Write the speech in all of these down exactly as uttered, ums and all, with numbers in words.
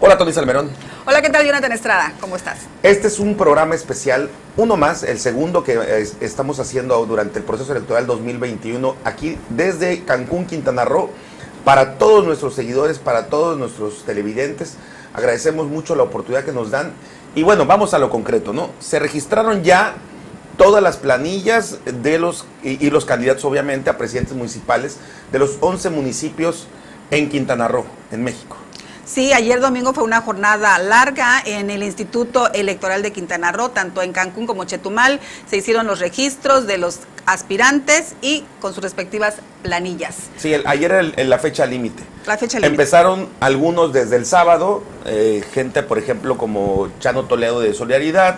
Hola, Tony Salmerón. Hola, ¿qué tal, Jonathan Estrada? ¿Cómo estás? Este es un programa especial, uno más, el segundo que es, estamos haciendo durante el proceso electoral dos mil veintiuno, aquí desde Cancún, Quintana Roo, para todos nuestros seguidores, para todos nuestros televidentes. Agradecemos mucho la oportunidad que nos dan. Y bueno, vamos a lo concreto, ¿no? Se registraron ya todas las planillas de los y, y los candidatos, obviamente, a presidentes municipales de los once municipios en Quintana Roo, en México. Sí, ayer domingo fue una jornada larga en el Instituto Electoral de Quintana Roo, tanto en Cancún como Chetumal. Se hicieron los registros de los aspirantes y con sus respectivas planillas. Sí, el, ayer era el, el, la fecha límite. La fecha límite. Empezaron algunos desde el sábado, eh, gente, por ejemplo, como Chano Toledo de Solidaridad,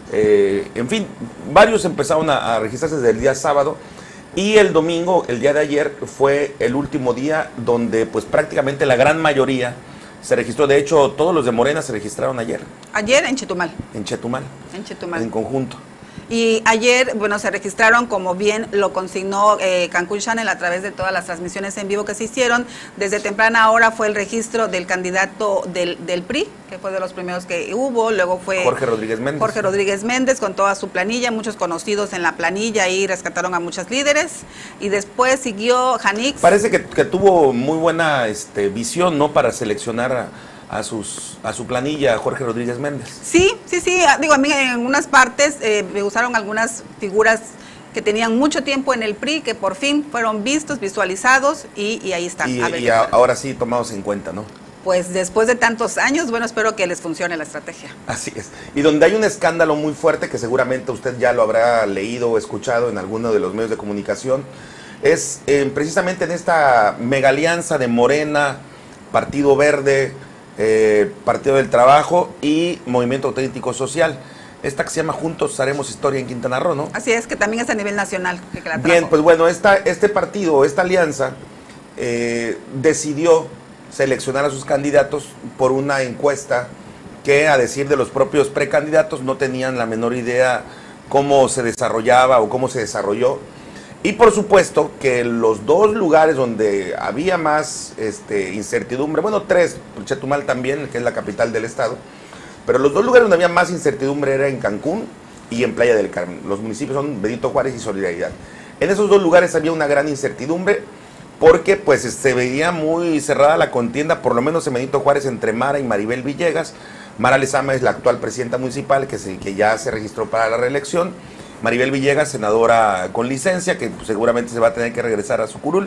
eh, en fin, varios empezaron a, a registrarse desde el día sábado. Y el domingo, el día de ayer, fue el último día donde pues prácticamente la gran mayoría se registró. De hecho, todos los de Morena se registraron ayer. Ayer en Chetumal. En Chetumal. En Chetumal. En conjunto. Y ayer, bueno, se registraron, como bien lo consignó eh, Cancún Channel a través de todas las transmisiones en vivo que se hicieron. Desde temprana hora fue el registro del candidato del, del P R I, que fue de los primeros que hubo. Luego fue Jorge Rodríguez Méndez. Jorge Rodríguez Méndez con toda su planilla, muchos conocidos en la planilla y rescataron a muchos líderes. Y después siguió Janix. Parece que, que tuvo muy buena este, visión, ¿no? Para seleccionar a... A, sus, a su planilla, Jorge Rodríguez Méndez. Sí, sí, sí, digo, a mí en unas partes eh, me gustaron algunas figuras que tenían mucho tiempo en el P R I, que por fin fueron vistos, visualizados y, y ahí están. Y, a ver y a, ahora sí tomados en cuenta, ¿no? Pues después de tantos años, bueno, espero que les funcione la estrategia. Así es. Y donde hay un escándalo muy fuerte, que seguramente usted ya lo habrá leído o escuchado en alguno de los medios de comunicación, es eh, precisamente en esta mega alianza de Morena, Partido Verde, Eh, Partido del Trabajo y Movimiento Auténtico Social. Esta que se llama Juntos Haremos Historia en Quintana Roo, ¿no? Así es, que también es a nivel nacional. Que la Bien, pues bueno, esta, este partido, esta alianza, eh, decidió seleccionar a sus candidatos por una encuesta que, a decir de los propios precandidatos, no tenían la menor idea cómo se desarrollaba o cómo se desarrolló. Y por supuesto que los dos lugares donde había más este, incertidumbre, bueno, tres, Chetumal también, que es la capital del estado, pero los dos lugares donde había más incertidumbre era en Cancún y en Playa del Carmen. Los municipios son Benito Juárez y Solidaridad. En esos dos lugares había una gran incertidumbre porque pues se veía muy cerrada la contienda, por lo menos en Benito Juárez, entre Mara y Maribel Villegas. Mara Lezama es la actual presidenta municipal que, se, que ya se registró para la reelección. Maribel Villegas, senadora con licencia, que pues, seguramente se va a tener que regresar a su curul.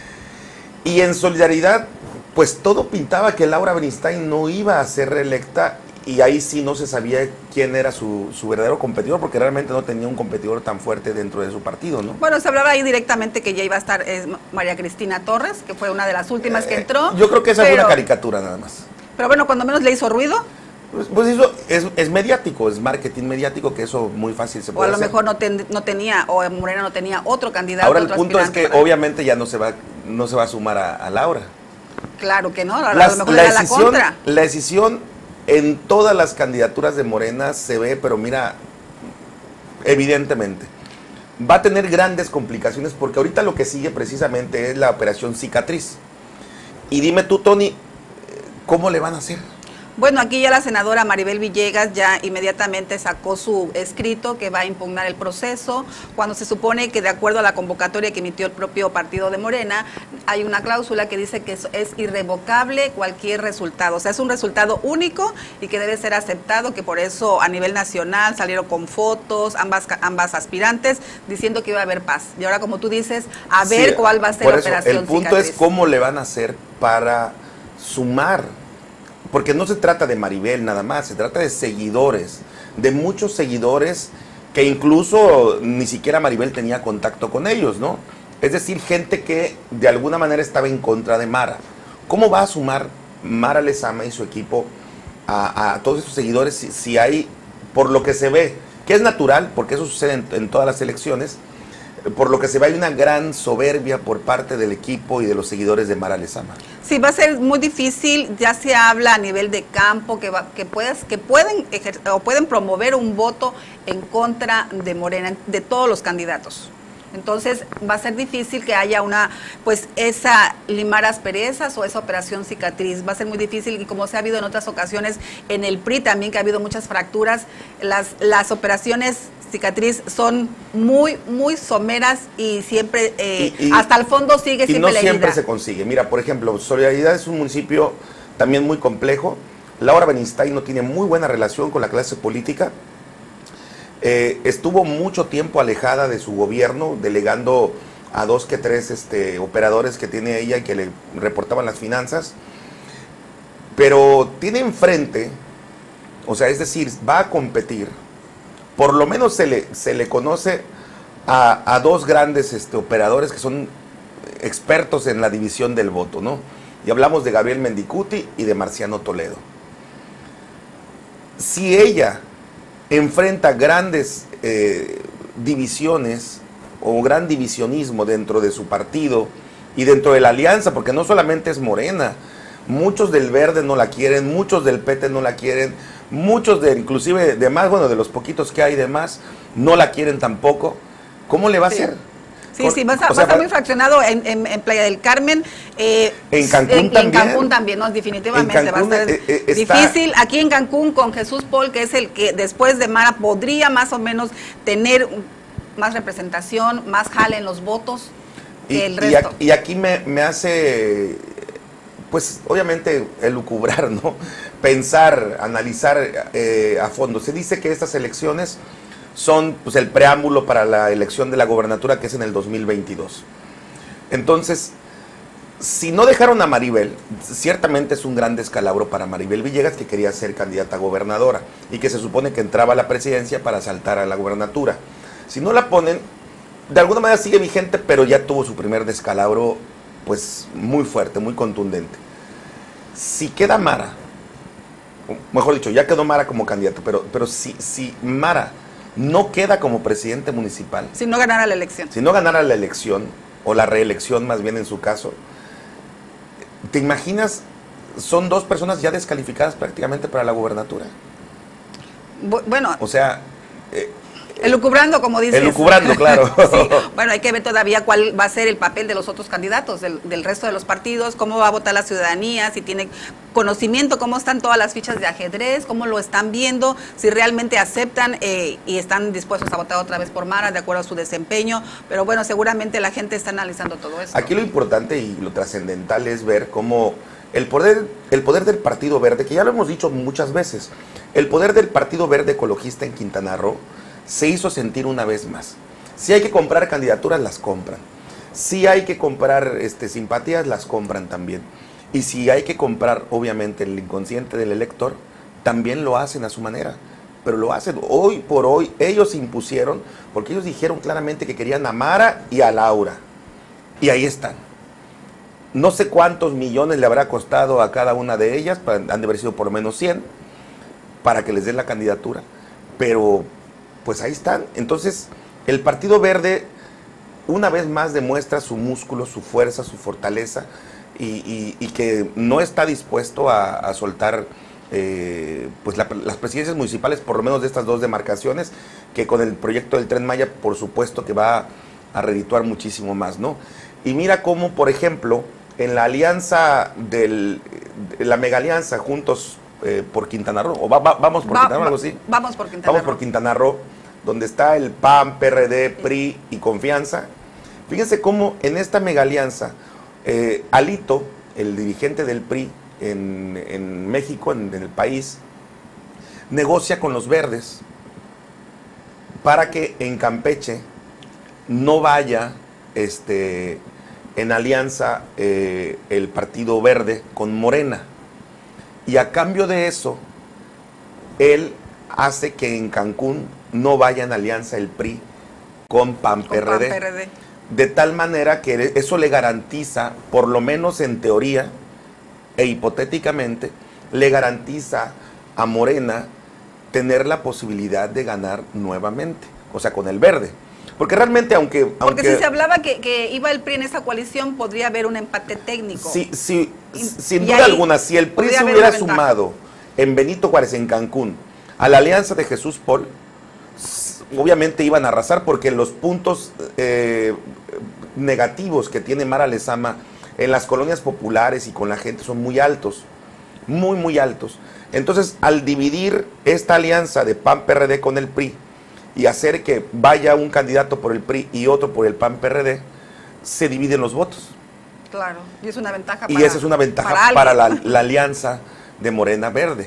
Y en Solidaridad, pues todo pintaba que Laura Beristain no iba a ser reelecta, y ahí sí no se sabía quién era su, su verdadero competidor, porque realmente no tenía un competidor tan fuerte dentro de su partido, ¿no? Bueno, se hablaba ahí directamente que ya iba a estar es María Cristina Torres, que fue una de las últimas que entró. Eh, yo creo que esa pero, fue una caricatura nada más. Pero bueno, cuando menos le hizo ruido. Pues, pues eso es, es mediático, es marketing mediático, que eso muy fácil se puede hacer. O a lo mejor no, ten, no tenía, o Morena no tenía otro candidato. Ahora el otro punto es que para... obviamente ya no se va, no se va a sumar a, a Laura. Claro que no, a Las, lo mejor la, era decisión, la contra. La decisión en todas las candidaturas de Morena se ve, pero mira, evidentemente, va a tener grandes complicaciones, porque ahorita lo que sigue precisamente es la operación cicatriz. Y dime tú, Tony, ¿cómo le van a hacer? Bueno, aquí ya la senadora Maribel Villegas ya inmediatamente sacó su escrito que va a impugnar el proceso, cuando se supone que, de acuerdo a la convocatoria que emitió el propio partido de Morena, hay una cláusula que dice que es, es irrevocable cualquier resultado. O sea, es un resultado único y que debe ser aceptado, que por eso a nivel nacional salieron con fotos ambas, ambas aspirantes diciendo que iba a haber paz. Y ahora, como tú dices, a ver sí, cuál va a ser la operación el punto cicatriz. Es cómo le van a hacer para sumar. Porque no se trata de Maribel nada más, se trata de seguidores, de muchos seguidores que incluso ni siquiera Maribel tenía contacto con ellos, ¿no? Es decir, gente que de alguna manera estaba en contra de Mara. ¿Cómo va a sumar Mara Lezama y su equipo a, a todos esos seguidores si, si hay, por lo que se ve, que es natural, porque eso sucede en, en todas las elecciones, por lo que se ve hay una gran soberbia por parte del equipo y de los seguidores de Mara Lezama? Sí, va a ser muy difícil. Ya se habla a nivel de campo que va, que puedes, que pueden ejercer, o pueden promover un voto en contra de Morena, de todos los candidatos. Entonces va a ser difícil que haya una, pues esa limar asperezas o esa operación cicatriz. Va a ser muy difícil y como se ha habido en otras ocasiones en el P R I también, que ha habido muchas fracturas, las, las operaciones cicatriz son muy, muy someras y siempre, eh, y, y, hasta el fondo sigue y siempre no la herida. siempre se consigue. Mira, por ejemplo, Solidaridad es un municipio también muy complejo. Laura Benistain no tiene muy buena relación con la clase política. Eh, estuvo mucho tiempo alejada de su gobierno, delegando a dos que tres este, operadores que tiene ella y que le reportaban las finanzas. Pero tiene enfrente, o sea, es decir, va a competir. Por lo menos se le, se le conoce a, a dos grandes este, operadores que son expertos en la división del voto, ¿no? Y hablamos de Gabriel Mendicuti y de Marciano Toledo. Si ella enfrenta grandes eh, divisiones o gran divisionismo dentro de su partido y dentro de la alianza, porque no solamente es Morena, muchos del Verde no la quieren, muchos del P T no la quieren, muchos de, inclusive de más, bueno, de los poquitos que hay de más, no la quieren tampoco. ¿Cómo le va sí. a hacer? Sí, sí, va a, o sea, va a estar muy fraccionado en, en, en Playa del Carmen. Eh, en Cancún en, también. En Cancún también, no, definitivamente Cancún, va a estar eh, eh, difícil. Está... Aquí en Cancún con Jesús Paul, que es el que después de Mara podría más o menos tener más representación, más jale en los votos que y, el resto. Y aquí me, me hace, pues obviamente, elucubrar, ¿no? Pensar, analizar eh, a fondo. Se dice que estas elecciones son pues, el preámbulo para la elección de la gobernatura, que es en el dos mil veintidós. Entonces, si no dejaron a Maribel, ciertamente es un gran descalabro para Maribel Villegas, que quería ser candidata a gobernadora y que se supone que entraba a la presidencia para saltar a la gobernatura. Si no la ponen, de alguna manera sigue vigente, pero ya tuvo su primer descalabro pues muy fuerte, muy contundente. Si queda Mara, mejor dicho, ya quedó Mara como candidato, pero, pero si, si Mara no queda como presidente municipal. Si no ganara la elección. Si no ganara la elección, o la reelección más bien en su caso, ¿te imaginas? Son dos personas ya descalificadas prácticamente para la gubernatura. Bueno. O sea... Eh, Elucubrando, como dices. Elucubrando, claro. Sí. Bueno, hay que ver todavía cuál va a ser el papel de los otros candidatos, del, del resto de los partidos, cómo va a votar la ciudadanía, si tiene conocimiento, cómo están todas las fichas de ajedrez, cómo lo están viendo, si realmente aceptan eh, y están dispuestos a votar otra vez por Mara, de acuerdo a su desempeño. Pero bueno, seguramente la gente está analizando todo eso. Aquí lo importante y lo trascendental es ver cómo el poder, el poder del Partido Verde, que ya lo hemos dicho muchas veces, el poder del Partido Verde Ecologista en Quintana Roo se hizo sentir una vez más. Si hay que comprar candidaturas, las compran. Si hay que comprar este, simpatías, las compran también. Y si hay que comprar, obviamente, el inconsciente del elector, también lo hacen a su manera. Pero lo hacen hoy por hoy. Ellos impusieron, porque ellos dijeron claramente que querían a Mara y a Laura. Y ahí están. No sé cuántos millones le habrá costado a cada una de ellas, han de haber sido por lo menos cien, para que les den la candidatura. Pero... pues ahí están. Entonces, el Partido Verde una vez más demuestra su músculo, su fuerza, su fortaleza y, y, y que no está dispuesto a, a soltar eh, pues la, las presidencias municipales, por lo menos de estas dos demarcaciones, que con el proyecto del Tren Maya, por supuesto que va a, a redituar muchísimo más, ¿no? Y mira cómo, por ejemplo, en la alianza del, de la mega alianza Juntos Eh, por Quintana Roo, o va, va, vamos por va, Quintana Roo, algo así. Vamos por Quintana Vamos Roo. por Quintana Roo, donde está el P A N, P R D, P R I y Confianza. Fíjense cómo en esta mega alianza, eh, Alito, el dirigente del P R I en, en México, en, en el país, negocia con los verdes para que en Campeche no vaya este, en alianza eh, el Partido Verde con Morena. Y a cambio de eso, él hace que en Cancún no vaya en alianza el P R I con P A N P R D. De tal manera que eso le garantiza, por lo menos en teoría e hipotéticamente, le garantiza a Morena tener la posibilidad de ganar nuevamente, o sea, con el verde. Porque realmente, aunque... Porque aunque, si se hablaba que, que iba el P R I en esa coalición, podría haber un empate técnico. Sí, sí, y, sin y duda alguna, si el P R I se hubiera sumado en Benito Juárez, en Cancún, a la alianza de Jesús Paul, obviamente iban a arrasar porque los puntos eh, negativos que tiene Mara Lezama en las colonias populares y con la gente son muy altos, muy, muy altos. Entonces, al dividir esta alianza de P A N-P R D con el P R I y hacer que vaya un candidato por el P R I y otro por el P A N-P R D, se dividen los votos. Claro, y es una ventaja y para, esa es una ventaja para, para la, la alianza de Morena Verde.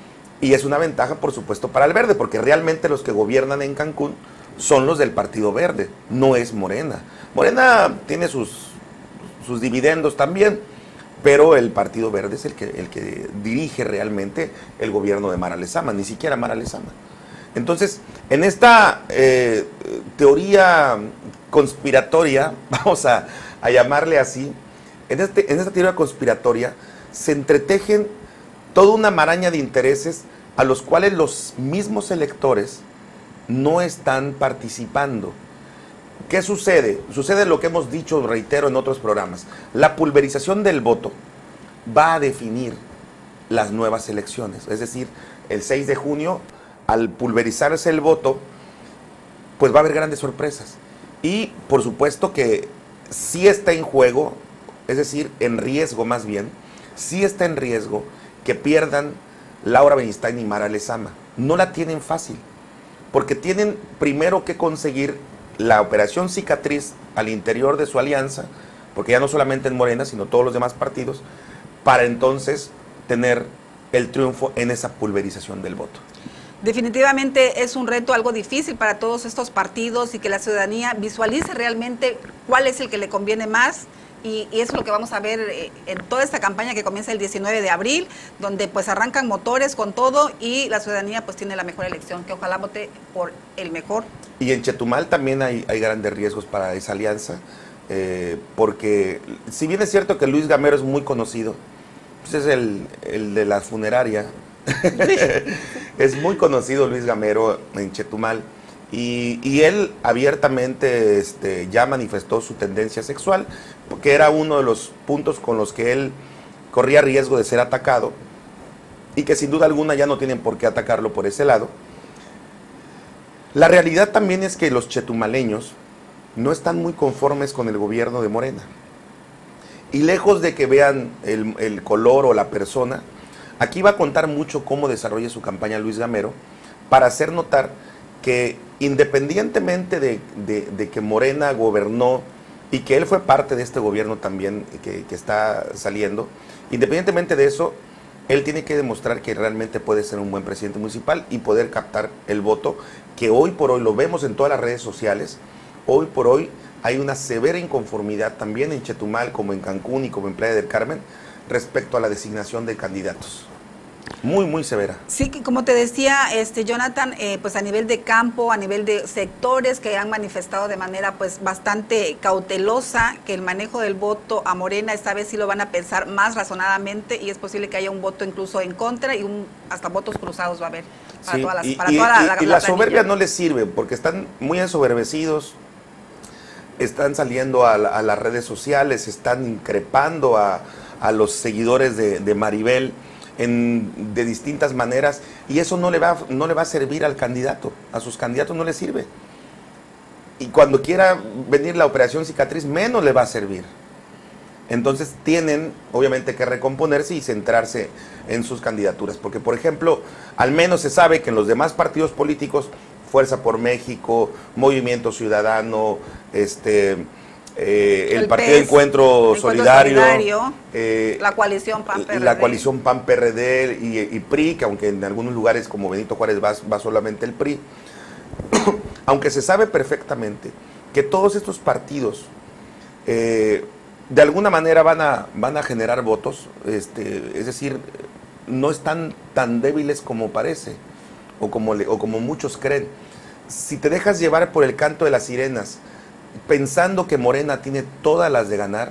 Y es una ventaja, por supuesto, para el Verde, porque realmente los que gobiernan en Cancún son los del Partido Verde, no es Morena. Morena tiene sus, sus dividendos también, pero el Partido Verde es el que, el que dirige realmente el gobierno de Mara Lezama, ni siquiera Mara Lezama. Entonces, en esta eh, teoría conspiratoria, vamos a, a llamarle así, en, este, en esta teoría conspiratoria se entretejen toda una maraña de intereses a los cuales los mismos electores no están participando. ¿Qué sucede? Sucede lo que hemos dicho, reitero, en otros programas. La pulverización del voto va a definir las nuevas elecciones. Es decir, el seis de junio, al pulverizarse el voto, pues va a haber grandes sorpresas. Y por supuesto que sí está en juego, es decir, en riesgo más bien, sí está en riesgo que pierdan Laura Benistain y Mara Lezama. No la tienen fácil, porque tienen primero que conseguir la operación cicatriz al interior de su alianza, porque ya no solamente en Morena, sino todos los demás partidos, para entonces tener el triunfo en esa pulverización del voto. Definitivamente es un reto algo difícil para todos estos partidos y que la ciudadanía visualice realmente cuál es el que le conviene más. Y, y eso es lo que vamos a ver eh, en toda esta campaña que comienza el diecinueve de abril, donde pues arrancan motores con todo y la ciudadanía pues tiene la mejor elección, que ojalá vote por el mejor. Y en Chetumal también hay, hay grandes riesgos para esa alianza, eh, porque si bien es cierto que Luis Gamero es muy conocido, pues es el, el de la funeraria, es muy conocido Luis Gamero en Chetumal, y, y él abiertamente este, ya manifestó su tendencia sexual, porque era uno de los puntos con los que él corría riesgo de ser atacado, y que sin duda alguna ya no tienen por qué atacarlo por ese lado. La realidad también es que los chetumaleños no están muy conformes con el gobierno de Morena. Y lejos de que vean el, el color o la persona, aquí va a contar mucho cómo desarrolla su campaña Luis Gamero para hacer notar que independientemente de, de, de que Morena gobernó y que él fue parte de este gobierno también que, que está saliendo, independientemente de eso, él tiene que demostrar que realmente puede ser un buen presidente municipal y poder captar el voto, que hoy por hoy lo vemos en todas las redes sociales. Hoy por hoy hay una severa inconformidad también en Chetumal, como en Cancún y como en Playa del Carmen, respecto a la designación de candidatos. Muy, muy severa. Sí, como te decía, este Jonathan, eh, pues a nivel de campo, a nivel de sectores que han manifestado de manera pues bastante cautelosa que el manejo del voto a Morena esta vez sí lo van a pensar más razonadamente y es posible que haya un voto incluso en contra y un, hasta votos cruzados va a haber para sí, todas las, y, para y, toda la, y, la, y la la soberbia no les sirve porque están muy ensoberbecidos, están saliendo a, la, a las redes sociales, están increpando a, a los seguidores de, de Maribel en, de distintas maneras, y eso no le va, no le va a servir al candidato, a sus candidatos no les sirve. Y cuando quiera venir la operación cicatriz, menos le va a servir. Entonces tienen, obviamente, que recomponerse y centrarse en sus candidaturas. Porque, por ejemplo, al menos se sabe que en los demás partidos políticos, Fuerza por México, Movimiento Ciudadano, este... Eh, el, el Partido P E S, Encuentro, Encuentro Solidario, Solidario eh, la coalición P A N P R D, la coalición P A N P R D y, y P R I, que aunque en algunos lugares como Benito Juárez va, va solamente el P R I, aunque se sabe perfectamente que todos estos partidos eh, de alguna manera van a, van a generar votos, este, es decir, no están tan débiles como parece o como, le, o como muchos creen. Si te dejas llevar por el canto de las sirenas, pensando que Morena tiene todas las de ganar,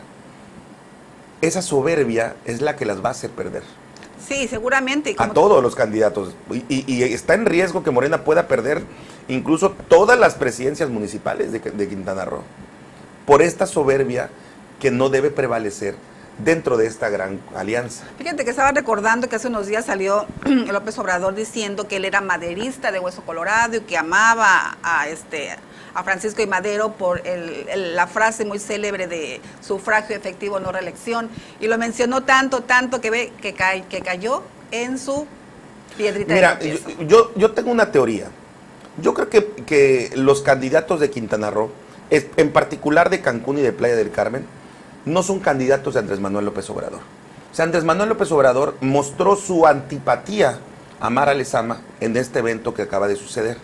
esa soberbia es la que las va a hacer perder. Sí, seguramente. A todos los candidatos. Y, y, y está en riesgo que Morena pueda perder incluso todas las presidencias municipales de, de Quintana Roo. Por esta soberbia que no debe prevalecer dentro de esta gran alianza. Fíjate que estaba recordando que hace unos días salió López Obrador diciendo que él era maderista de Hueso Colorado y que amaba a este a Francisco I. Madero por el, el, la frase muy célebre de sufragio efectivo, no reelección, y lo mencionó tanto, tanto que ve que, ca, que cayó en su piedrita. Mira, de yo, yo, yo tengo una teoría. Yo creo que, que los candidatos de Quintana Roo, en particular de Cancún y de Playa del Carmen, no son candidatos de Andrés Manuel López Obrador. O sea, Andrés Manuel López Obrador mostró su antipatía a Mara Lezama en este evento que acaba de suceder.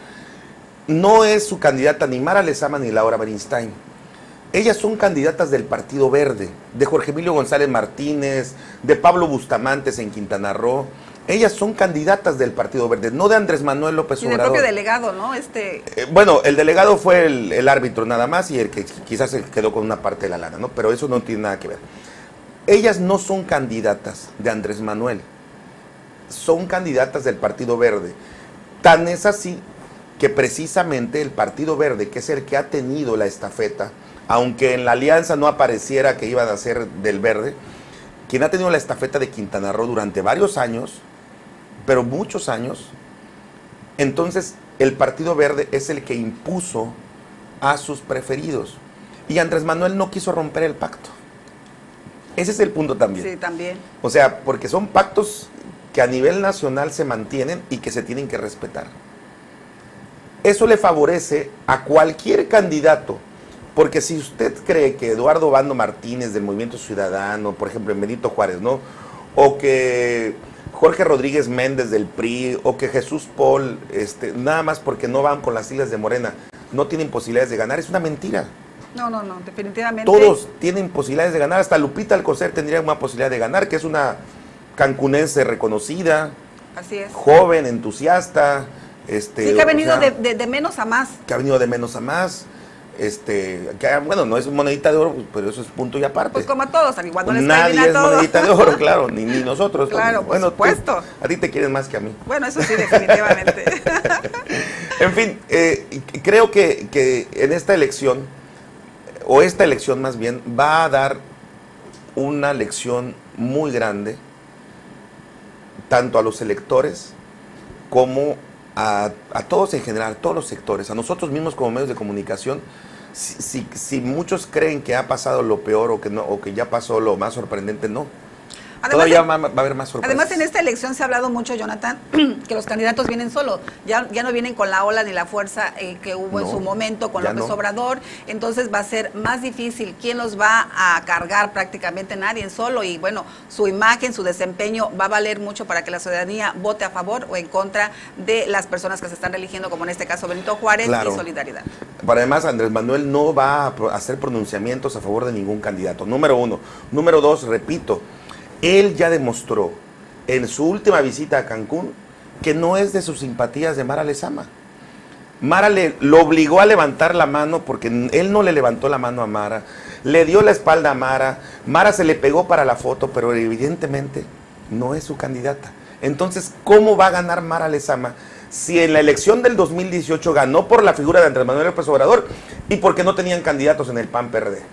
No es su candidata ni Mara Lezama ni Laura Beristain. Ellas son candidatas del Partido Verde, de Jorge Emilio González Martínez, de Pablo Bustamantes en Quintana Roo. Ellas son candidatas del Partido Verde, no de Andrés Manuel López Obrador. Y del propio delegado, ¿no? Este... Eh, bueno, el delegado fue el, el árbitro nada más y el que quizás se quedó con una parte de la lana, ¿no? Pero eso no tiene nada que ver. Ellas no son candidatas de Andrés Manuel, son candidatas del Partido Verde. Tan es así que precisamente el Partido Verde, que es el que ha tenido la estafeta, aunque en la alianza no apareciera que iban a ser del Verde, quien ha tenido la estafeta de Quintana Roo durante varios años, pero muchos años, entonces el Partido Verde es el que impuso a sus preferidos. Y Andrés Manuel no quiso romper el pacto. Ese es el punto también. Sí, también. O sea, porque son pactos que a nivel nacional se mantienen y que se tienen que respetar. Eso le favorece a cualquier candidato, porque si usted cree que Eduardo Bando Martínez del Movimiento Ciudadano, por ejemplo en Benito Juárez, ¿no? O que Jorge Rodríguez Méndez del P R I, o que Jesús Paul, este, nada más porque no van con las siglas de Morena, no tienen posibilidades de ganar, es una mentira. No, no, no, definitivamente. Todos tienen posibilidades de ganar, hasta Lupita Alcocer tendría una posibilidad de ganar, que es una cancunense reconocida, así es, joven, entusiasta. Este, sí, que ha venido o sea, de, de, de menos a más. Que ha venido de menos a más. Este, que, bueno, no es monedita de oro, pero eso es punto y aparte. Pues como a todos, igual no les Nadie cae bien a es todos. monedita de oro, claro, ni, ni nosotros. Claro, por bueno, supuesto. Tú, a ti te quieren más que a mí. Bueno, eso sí, definitivamente. En fin, eh, creo que, que en esta elección, o esta elección más bien, va a dar una lección muy grande, tanto a los electores como A, a todos en general, a todos los sectores, a nosotros mismos como medios de comunicación. Si, si, si muchos creen que ha pasado lo peor o que no, o que ya pasó lo más sorprendente, no. Además, Todavía va, va a haber más sorpresas. Además, en esta elección se ha hablado mucho, Jonathan, que los candidatos vienen solos. Ya, ya no vienen con la ola ni la fuerza eh, que hubo no, en su momento con López no. Obrador. Entonces va a ser más difícil. ¿Quién los va a cargar? Prácticamente nadie solo. Y bueno, su imagen, su desempeño va a valer mucho para que la ciudadanía vote a favor o en contra de las personas que se están eligiendo, como en este caso Benito Juárez, claro, y Solidaridad. Pero además, Andrés Manuel no va a hacer pronunciamientos a favor de ningún candidato. Número uno. Número dos, repito, él ya demostró en su última visita a Cancún que no es de sus simpatías de Mara Lezama. Mara le, lo obligó a levantar la mano porque él no le levantó la mano a Mara, le dio la espalda a Mara, Mara se le pegó para la foto, pero evidentemente no es su candidata. Entonces, ¿cómo va a ganar Mara Lezama si en la elección del dos mil dieciocho ganó por la figura de Andrés Manuel López Obrador y porque no tenían candidatos en el P A N P R D?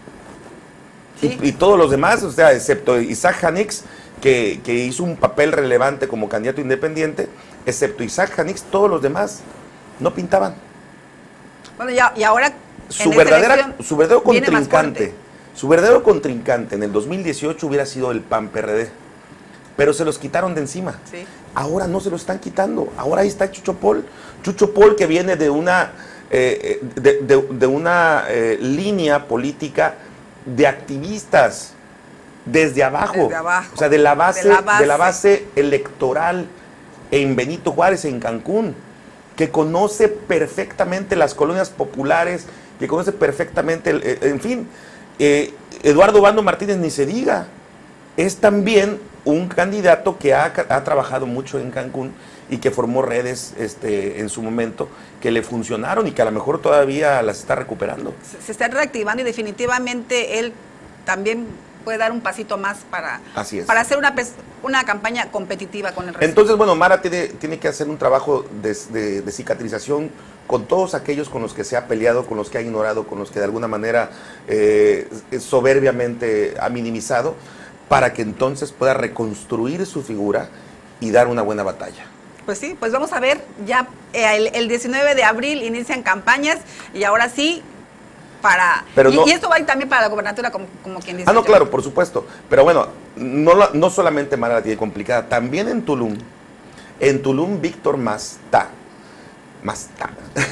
¿Sí? Y, y todos los demás, o sea, excepto Isaac Janix, que, que hizo un papel relevante como candidato independiente, excepto Isaac Janix, todos los demás no pintaban. Bueno, ya, y ahora su verdadera, su verdadero contrincante, su verdadero contrincante en el dos mil dieciocho hubiera sido el P A N P R D, pero se los quitaron de encima. Sí. Ahora no se lo están quitando. Ahora ahí está Chucho Paul, Chucho Paul que viene de una eh, de, de, de una eh, línea política de activistas desde abajo, desde abajo, o sea, de la base, de la base, de la base electoral en Benito Juárez, en Cancún, que conoce perfectamente las colonias populares, que conoce perfectamente, el, en fin, eh, Eduardo Bando Martínez ni se diga, es también un candidato que ha, ha trabajado mucho en Cancún y que formó redes este, en su momento que le funcionaron y que a lo mejor todavía las está recuperando. Se, se está reactivando y definitivamente él también puede dar un pasito más para, Así es. para hacer una, una campaña competitiva con el resto. Entonces, bueno, Mara tiene, tiene que hacer un trabajo de, de, de cicatrización con todos aquellos con los que se ha peleado, con los que ha ignorado, con los que de alguna manera eh, soberbiamente ha minimizado, para que entonces pueda reconstruir su figura y dar una buena batalla. Pues sí, pues vamos a ver, ya el, el diecinueve de abril inician campañas y ahora sí, para... Pero y, no, y esto va también para la gobernatura, como, como quien dice. Ah, no, yo. claro, por supuesto. Pero bueno, no, no solamente Mara la tiene complicada, también en Tulum, en Tulum Víctor Mastá, Mastá,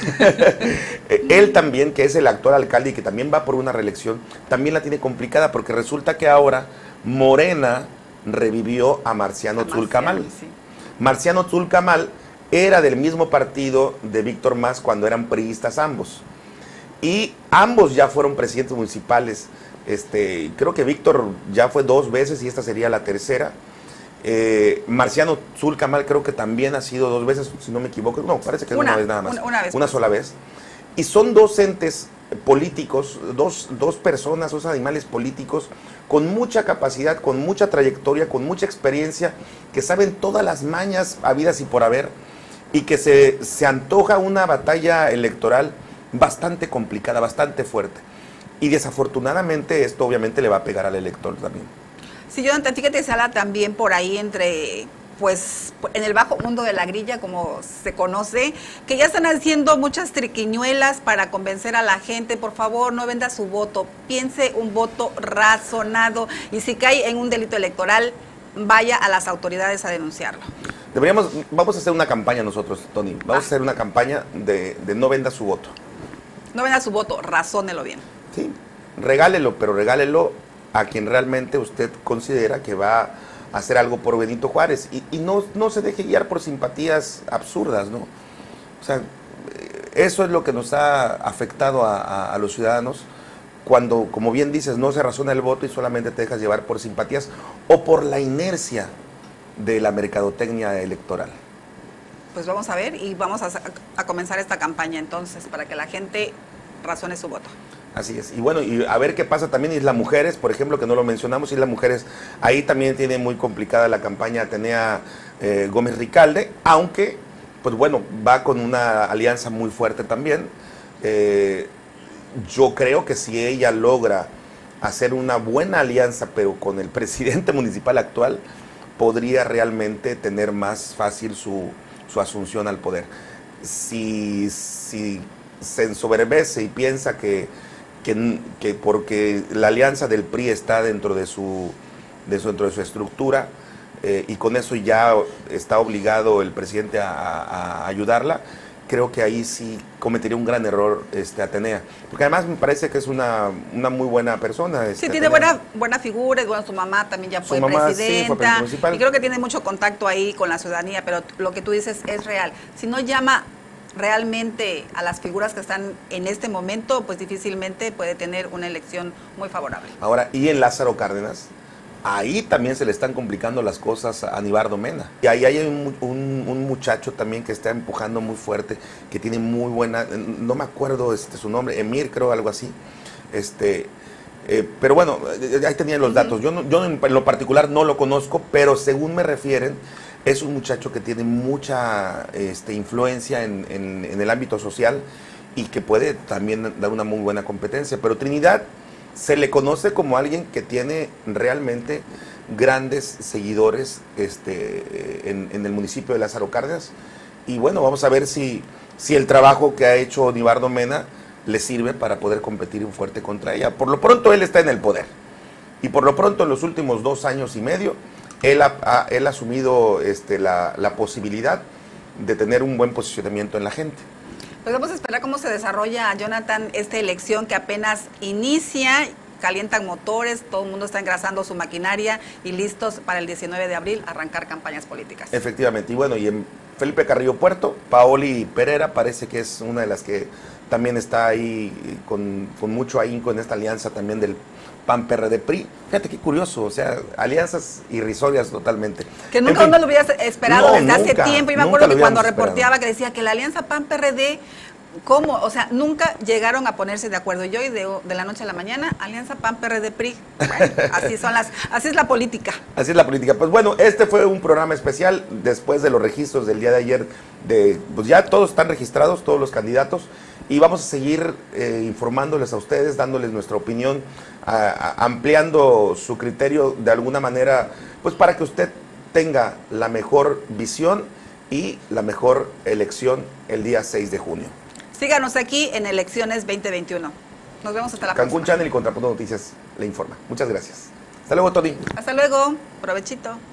él también, que es el actual alcalde y que también va por una reelección, también la tiene complicada porque resulta que ahora Morena revivió a Marciano Tzulcamal. Sí. Marciano Tzulcamal era del mismo partido de Víctor Mas cuando eran priistas ambos. Y ambos ya fueron presidentes municipales. Este, creo que Víctor ya fue dos veces y esta sería la tercera. Eh, Marciano Tzulcamal creo que también ha sido dos veces, si no me equivoco. No, parece que una, una vez nada más. Una, una, vez una sola vez. Y son dos entes políticos, dos, dos personas, dos animales políticos con mucha capacidad, con mucha trayectoria, con mucha experiencia, que saben todas las mañas habidas y por haber, y que se, se antoja una batalla electoral bastante complicada, bastante fuerte. Y desafortunadamente esto obviamente le va a pegar al elector también. Sí, Jonathan, fíjate, se habla también por ahí entre, pues, en el bajo mundo de la grilla, como se conoce, que ya están haciendo muchas triquiñuelas para convencer a la gente. Por favor, no venda su voto, piense un voto razonado y si cae en un delito electoral, vaya a las autoridades a denunciarlo. Deberíamos, vamos a hacer una campaña nosotros, Tony, vamos ah. a hacer una campaña de, de no venda su voto. No venda su voto, razónelo bien. Sí, regálelo, pero regálelo a quien realmente usted considera que va a hacer algo por Benito Juárez y, y no, no se deje guiar por simpatías absurdas, ¿no? O sea, eso es lo que nos ha afectado a, a, a los ciudadanos cuando, como bien dices, no se razona el voto y solamente te dejas llevar por simpatías o por la inercia de la mercadotecnia electoral. Pues vamos a ver y vamos a, a comenzar esta campaña entonces para que la gente razone su voto. Así es, y bueno, y a ver qué pasa también Isla Mujeres, por ejemplo, que no lo mencionamos, Isla Mujeres, ahí también tiene muy complicada la campaña Atenea eh, Gómez Ricalde, aunque, pues bueno, va con una alianza muy fuerte también. Eh, yo creo que si ella logra hacer una buena alianza, pero con el presidente municipal actual, podría realmente tener más fácil su, su asunción al poder. Si, si se ensoberbece y piensa que Que, que porque la alianza del P R I está dentro de su, de su, dentro de su estructura eh, y con eso ya está obligado el presidente a, a, a ayudarla, creo que ahí sí cometería un gran error este, Atenea. Porque además me parece que es una, una muy buena persona. Este, sí, tiene buena, buena figura, es bueno, su mamá también ya fue mamá, presidenta, sí, fue y creo que tiene mucho contacto ahí con la ciudadanía, pero lo que tú dices es real. Si no llama realmente a las figuras que están en este momento, pues difícilmente puede tener una elección muy favorable. Ahora, y en Lázaro Cárdenas, ahí también se le están complicando las cosas a Nibardo Mena. Y ahí hay un, un, un muchacho también que está empujando muy fuerte, que tiene muy buena, no me acuerdo este, su nombre, Emir creo, algo así. Este, eh, pero bueno, ahí tenían los datos. Yo, no, yo en lo particular no lo conozco, pero según me refieren, es un muchacho que tiene mucha este, influencia en, en, en el ámbito social y que puede también dar una muy buena competencia. Pero Trinidad se le conoce como alguien que tiene realmente grandes seguidores este, en, en el municipio de Lázaro Cárdenas. Y bueno, vamos a ver si, si el trabajo que ha hecho Nibardo Mena le sirve para poder competir en fuerte contra ella. Por lo pronto él está en el poder. Y por lo pronto en los últimos dos años y medio, Él ha, ha, él ha asumido este, la, la posibilidad de tener un buen posicionamiento en la gente. Pues vamos a esperar cómo se desarrolla, Jonathan, esta elección que apenas inicia, calientan motores, todo el mundo está engrasando su maquinaria y listos para el diecinueve de abril arrancar campañas políticas. Efectivamente, y bueno, y en Felipe Carrillo Puerto, Paoli Pereira parece que es una de las que también está ahí con, con mucho ahínco en esta alianza también del P A N P R D P R I. Fíjate qué curioso, o sea, alianzas irrisorias totalmente. Que nunca en fin, uno lo hubiera esperado no, desde nunca, hace tiempo. Y me acuerdo que cuando reporteaba que decía que la alianza P A N P R D ¿Cómo? O sea, nunca llegaron a ponerse de acuerdo. Y hoy, de, de la noche a la mañana, Alianza P A N, P R D, P R I. Bueno, así son las, así es la política. Así es la política. Pues bueno, este fue un programa especial después de los registros del día de ayer. De, pues ya todos están registrados, todos los candidatos, y vamos a seguir eh, informándoles a ustedes, dándoles nuestra opinión, a, a, ampliando su criterio de alguna manera, pues para que usted tenga la mejor visión y la mejor elección el día seis de junio. Síganos aquí en Elecciones veinte veintiuno. Nos vemos hasta la Cancún próxima. Channel y Contrapunto Noticias le informa. Muchas gracias. Hasta luego, Tony. Hasta luego. Provechito.